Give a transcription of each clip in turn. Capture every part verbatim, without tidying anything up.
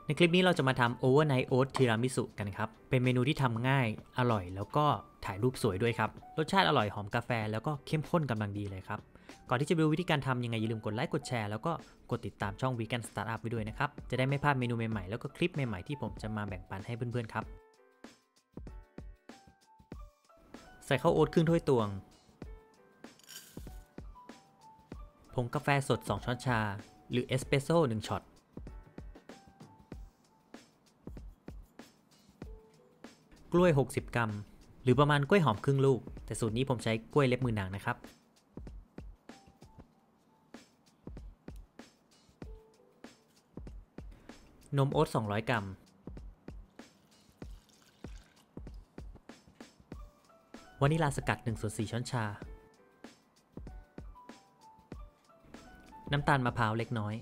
ในคลิปนี้เราจะมาทำ Overnight Oat ทีรามิสุกันครับเป็นเมนูที่ทำง่ายอร่อยแล้วก็ถ่ายรูปสวยด้วยครับรสชาติอร่อยหอมกาแฟแล้วก็เข้มข้นกำลังดีเลยครับก่อนที่จะไปดูวิธีการทำยังไงอย่าลืมกดไลค์กดแชร์แล้วก็กดติดตามช่อง Vegan Startup ไว้ด้วยนะครับจะได้ไม่พลาดเมนูใหม่ๆแล้วก็คลิปใหม่ๆที่ผมจะมาแบ่งปันให้เพื่อนๆครับใส่ข้าวโอ๊ตครึ่งถ้วยตวงผงกาแฟสดสองช้อนชาหรือเอสเปรสโซ่หนึ่งช็อตกล้วยหกสิบกรัมหรือประมาณกล้วยหอมครึ่งลูกแต่สูตรนี้ผมใช้กล้วยเล็บมือนางนะครับนมโอ๊ตสองร้อยกรัมวานิลาสกัดหนึ่งส่วนสี่ช้อนชาน้ำตาลมะพร้าวเล็กน้อย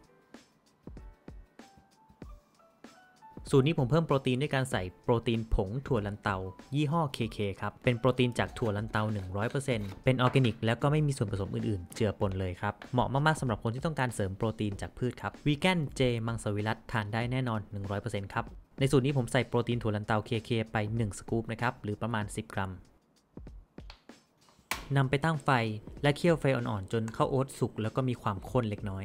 สูตรนี้ผมเพิ่มโปรตีนด้วยการใส่โปรตีนผงถั่วลันเตายี่ห้อ เค เค ครับเป็นโปรตีนจากถั่วลันเตา หนึ่งร้อยเปอร์เซ็นต์ เป็นออร์แกนิกแล้วก็ไม่มีส่วนผสมอื่นๆเจือปนเลยครับเหมาะมากๆสำหรับคนที่ต้องการเสริมโปรตีนจากพืชครับวีแกนเจมังสวิรัติทานได้แน่นอน หนึ่งร้อยเปอร์เซ็นต์ ครับในสูตรนี้ผมใส่โปรตีนถั่วลันเตา เค เค ไปหนึ่งสกู๊ปนะครับหรือประมาณสิบกรัมนำไปตั้งไฟและเคี่ยวไฟอ่อนๆจนข้าวโอ๊ตสุกแล้วก็มีความข้นเล็กน้อย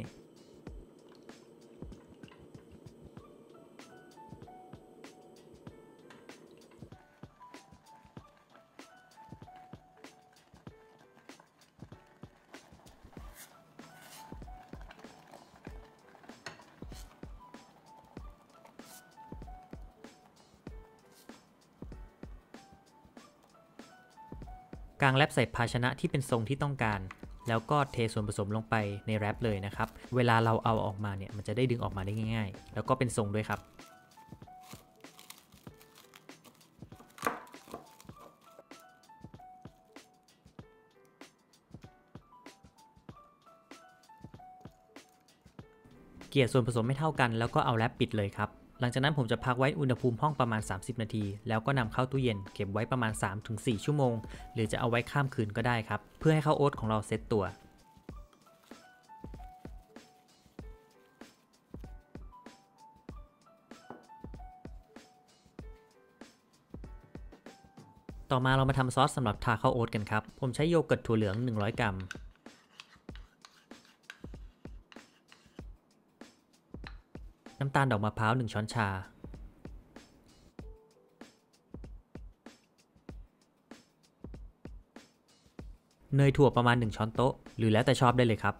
กางแรปใส่ภาชนะที่เป็นทรงที่ต้องการแล้วก็เทส่วนผสมลงไปในแรปเลยนะครับเวลาเราเอาออกมาเนี่ยมันจะได้ดึงออกมาได้ง่ายๆแล้วก็เป็นทรงด้วยครับเกลี่ยส่วนผสมไม่เท่ากันแล้วก็เอาแรปปิดเลยครับหลังจากนั้นผมจะพักไว้อุณหภูมิห้องประมาณสามสิบนาทีแล้วก็นำเข้าตู้เย็นเก็บไว้ประมาณ สามถึงสี่ ชั่วโมงหรือจะเอาไว้ข้ามคืนก็ได้ครับเพื่อให้ข้าวโอ๊ตของเราเซตตัวต่อมาเรามาทำซอสสำหรับทาข้าวโอ๊ตกันครับผมใช้โยเกิร์ตถั่วเหลืองหนึ่งร้อยกรัมน้ำตาลดอกมะพร้าวหนึ่งช้อนชาเนยถั่วประมาณหนึ่งช้อนโต๊ะหรือแล้วแต่ชอบได้เลยครับ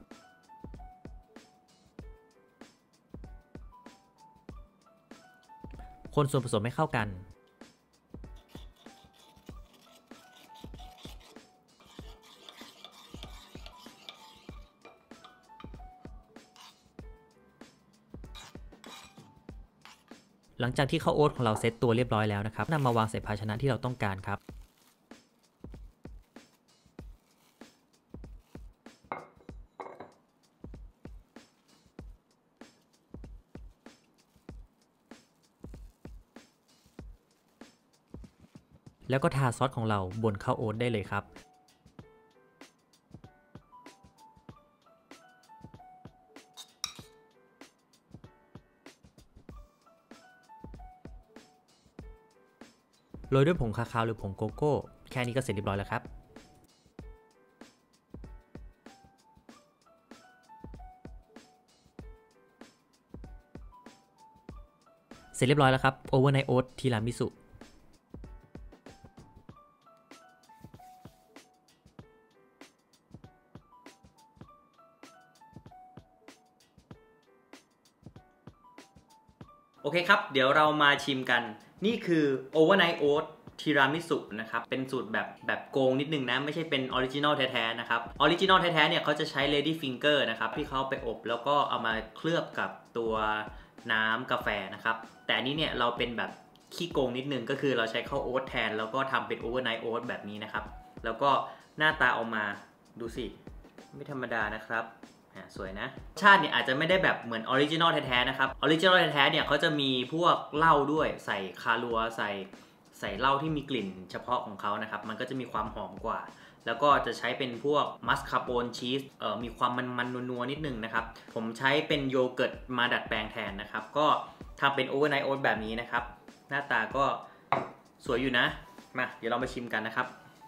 คนส่วนผสมให้เข้ากันหลังจากที่ข้าวโอ๊ตของเราเซตตัวเรียบร้อยแล้วนะครับนำมาวางใส่ภาชนะที่เราต้องการครับแล้วก็ทาซอสของเราบนข้าวโอ๊ตได้เลยครับโรยด้วยผงคาคาวหรือผงโกโก้แค่นี้ก็เสร็จเรียบร้อยแล้วครับเสร็จเรียบร้อยแล้วครับ Overnight Oat ทีรามิสุโอเคครับเดี๋ยวเรามาชิมกันนี่คือ Overnight Oat ทีรามิสุนะครับเป็นสูตรแบบแบบโกงนิดนึงนะไม่ใช่เป็นออริจินอลแท้ๆนะครับออริจินอลแท้ๆเนี่ยเขาจะใช้ Lady Finger นะครับที่เขาไปอบแล้วก็เอามาเคลือบกับตัวน้ำกาแฟนะครับแต่อันนี้เนี่ยเราเป็นแบบขี้โกงนิดนึงก็คือเราใช้ข้าวโอ๊ตแทนแล้วก็ทำเป็น Overnight Oat แบบนี้นะครับแล้วก็หน้าตาออกมาดูสิไม่ธรรมดานะครับสวยนะชาติเนี่ยอาจจะไม่ได้แบบเหมือนออริจินอลแท้ๆนะครับออริจินอลแท้ๆเนี่ยเขาจะมีพวกเหล้าด้วยใส่คาลัวใส่ใส่เหล้าที่มีกลิ่นเฉพาะของเขานะครับมันก็จะมีความหอมกว่าแล้วก็จะใช้เป็นพวกมัสคาโปนชีสเอ่อมีความมันๆนัวๆนิดนึงนะครับผมใช้เป็นโยเกิร์ตมาดัดแปลงแทนนะครับก็ทำเป็นโอเวอร์ไนท์โอ๊ตแบบนี้นะครับหน้าตาก็สวยอยู่นะมาเดี๋ยวเรามาชิมกันนะครับ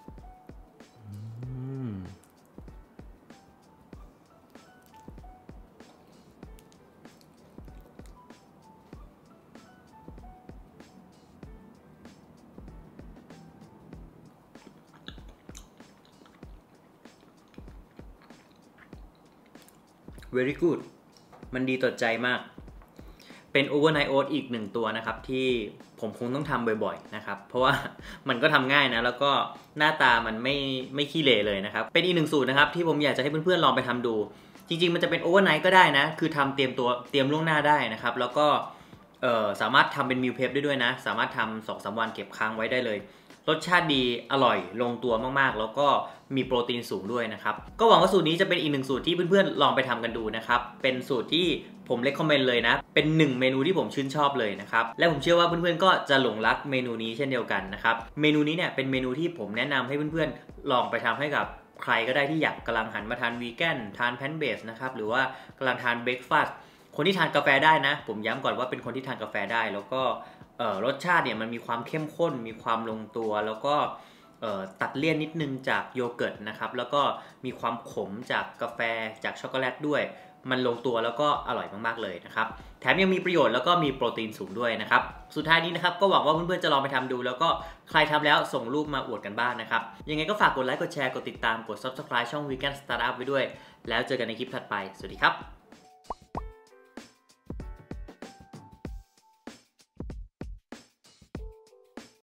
very good มันดีต่อใจมากเป็น overnight oat อีกหนึ่งตัวนะครับที่ผมคงต้องทำบ่อยๆนะครับเพราะว่ามันก็ทำง่ายนะแล้วก็หน้าตามันไม่ไม่ขี้เหร่เลยนะครับเป็นอีกหนึ่งสูตรนะครับที่ผมอยากจะให้เพื่อนๆลองไปทำดูจริงๆมันจะเป็น overnight ก็ได้นะคือทำเตรียมตัวเตรียมล่วงหน้าได้นะครับแล้วก็เอ่อสามารถทำเป็น meal prep ได้ด้วยนะสามารถทำ สองถึงสาม วันเก็บค้างไว้ได้เลยรสชาติดีอร่อยลงตัวมากๆแล้วก็มีโปรตีนสูงด้วยนะครับก็หวังว่าสูตรนี้จะเป็นอีกหนึ่งสูตรที่เพื่อนๆลองไปทำกันดูนะครับเป็นสูตรที่ผมเลคคอมเมนต์เลยนะเป็นหนึ่งเมนูที่ผมชื่นชอบเลยนะครับและผมเชื่อว่าเพื่อนๆก็จะหลงรักเมนูนี้เช่นเดียวกันนะครับเมนูนี้เนี่ยเป็นเมนูที่ผมแนะนำให้เพื่อนๆลองไปทำให้กับใครก็ได้ที่อยากกำลังหันมาทานวีแกนทานแพลนท์เบสนะครับหรือว่ากำลังทานเบรคฟาสต์คนที่ทานกาแฟได้นะผมย้ำก่อนว่าเป็นคนที่ทานกาแฟได้แล้วก็รสชาติเนี่ยมันมีความเข้มข้นมีความลงตัวแล้วก็ตัดเลี่ยนนิดนึงจากโยเกิร์ตนะครับแล้วก็มีความขมจากกาแฟจากช็อกโกแลตด้วยมันลงตัวแล้วก็อร่อยมากๆเลยนะครับแถมยังมีประโยชน์แล้วก็มีโปรตีนสูงด้วยนะครับสุดท้ายนี้นะครับก็หวังว่าเพื่อนๆจะลองไปทำดูแล้วก็ใครทำแล้วส่งรูปมาอวดกันบ้าง นะครับยังไงก็ฝากกดไลค์กดแชร์กดติดตามกด ซับสไครบ์ ช่อง Vegan Startup ไว้ด้วยแล้วเจอกันในคลิปถัดไปสวัสดีครับ